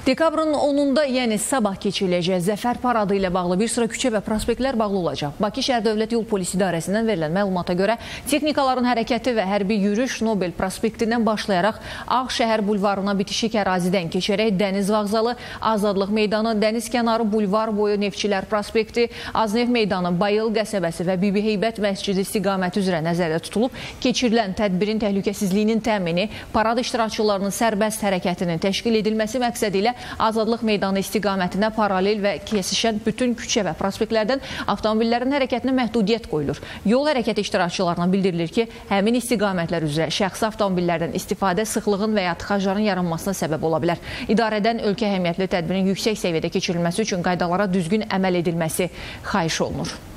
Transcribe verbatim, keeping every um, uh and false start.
Dekabrın onunda, yəni sabah keçiriləcək Zəfər Paradı ilə bağlı bir sıra küçə və prospektlər bağlı olacaq. Bakı Şəhər Dövlət Yol Polisi İdarəsindən verilən məlumata görə texnikaların hərəkəti və hərbi yürüyüş Nobel prospektindən başlayaraq Ağşəhər bulvarına bitişik ərazidən keçərək Dəniz Vağzalı, Azadlıq meydanı, Dəniz kənarı bulvar boyu Neftçilər prospekti, Azneft meydanı, Bayıl qəsəbəsi və Bibi Heybət məscidi istiqaməti üzrə nəzərdə tutulub. Keçirilən tədbirin təhlükəsizliyinin təmini, parad iştirakçılarının sərbəst hərəkətinin təşkil edilməsi məqsədi ilə Azadlıq meydanı istiqamətinə paralel və kesişən bütün küçə və prospektlərdən avtomobillərin hərəkətinə məhdudiyyət qoyulur. Yol hərəkəti iştirakçılarına bildirilir ki, həmin istiqamətlər üzrə şəxsi avtomobillərdən istifadə sıxlığın və ya tıxacların yaranmasına səbəb ola bilər. İdarədən ölkə əhəmiyyətli tədbirin yüksək səviyyədə keçirilməsi üçün qaydalara düzgün əməl edilməsi xahiş olunur.